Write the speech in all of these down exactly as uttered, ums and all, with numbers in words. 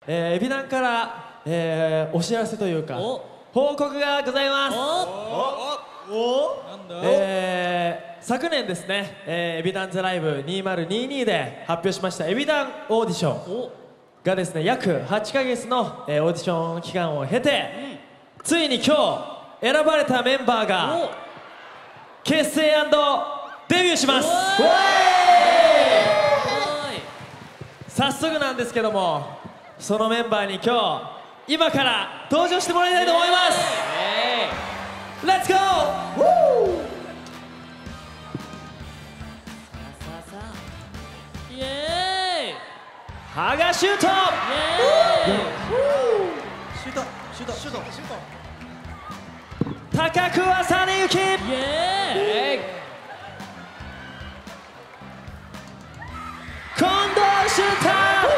えー、エビダンから、えー、お知らせというか報告がございます。おおなんだ、えー、昨年ですね、えー、エビダンズライブにせんにじゅうにで発表しましたエビダンオーディションがですね約はちかげつの、えー、オーディション期間を経て、うん、ついに今日選ばれたメンバーが結成&デビューします。早速なんですけども、そのメンバーに今日今から登場してもらいたいと思います。レッツゴー。イエーイ。ハガシュート。イエーイ。シュートシュートシュートシュート。高桑実幸。イエーイ。近藤シューター。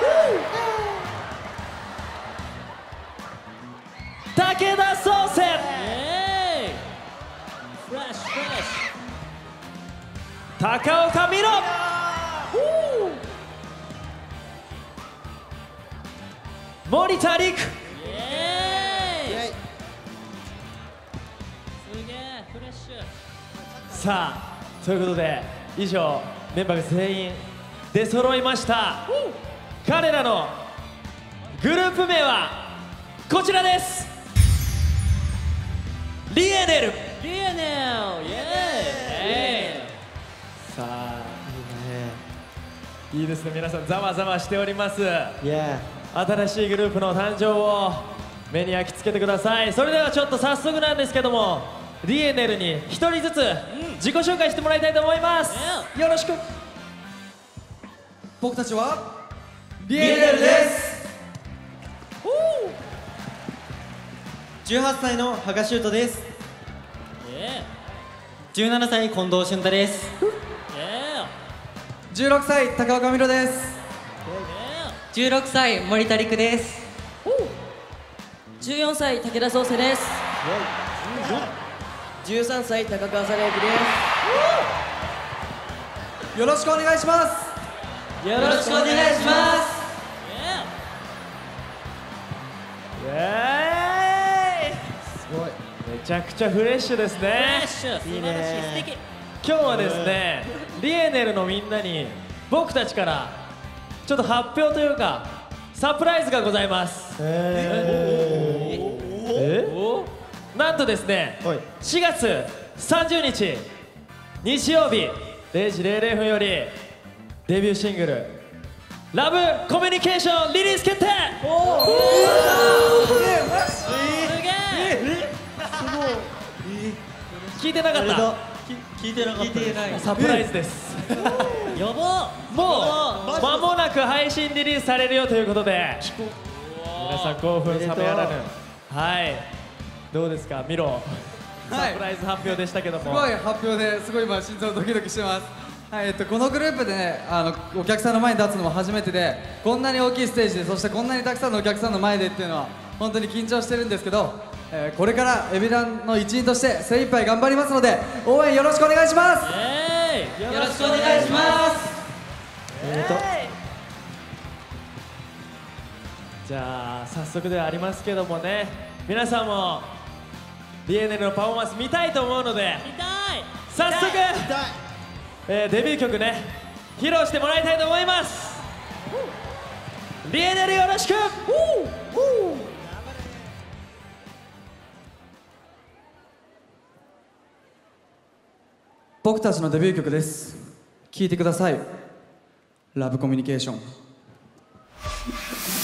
武田壮成。フレッシュフレッシュ。高岡美濃。森田陸。すげえフレッシュ。さあということで以上メンバーが全員出揃いました。彼らのグループ名はこちらです。リエネル。リエネル。イエーイ。さあいいね、いいですね。皆さんざわざわしております。新しいグループの誕生を目に焼き付けてください。それではちょっと早速なんですけども、リエネルにひとりずつ自己紹介してもらいたいと思います。よろしく。 僕たちはリエネルです。じゅうはっさいのハガシュートです。じゅうななさい近藤俊太です。じゅうろくさい高岡美濃です。じゅうろくさい森田陸です。 じゅうよんさい武田壮成です。じゅうさんさい高川実幸です。 よろしくお願いします。 よろしくお願いします。 イエーイ。すごい、めちゃくちゃフレッシュですね。いいね。今日はですね、リエネルのみんなに僕たちからちょっと発表というかサプライズがございます。ええなんとですね、しがつさんじゅうにち日曜日れいじれいれいふんよりデビューシングル「ラブコミュニケーション」リリース決定。聞いてなかった。 聞いてなかった。 サプライズです。 やば。 もう間もなく配信リリースされるよということで、皆さん興奮冷めやらぬ。はい、どうですかミロ。サプライズ発表でしたけども、 すごい発表ですごい今心臓ドキドキしてます。はい、えっと、このグループでね、あのお客さんの前に立つのも初めてで、こんなに大きいステージで、そしてこんなにたくさんのお客さんの前でっていうのは本当に緊張してるんですけど、えー、これからエビダンの一員として精一杯頑張りますので応援よろしくお願いします。 よろしくお願いします。 えーとじゃあ早速ではありますけどもね、皆さんもリエネルのパフォーマンス見たいと思うので、早速えー、デビュー曲ね披露してもらいたいと思います。リエネルよろしく。 僕たちのデビュー曲です。聴いてください。ラブコミュニケーション。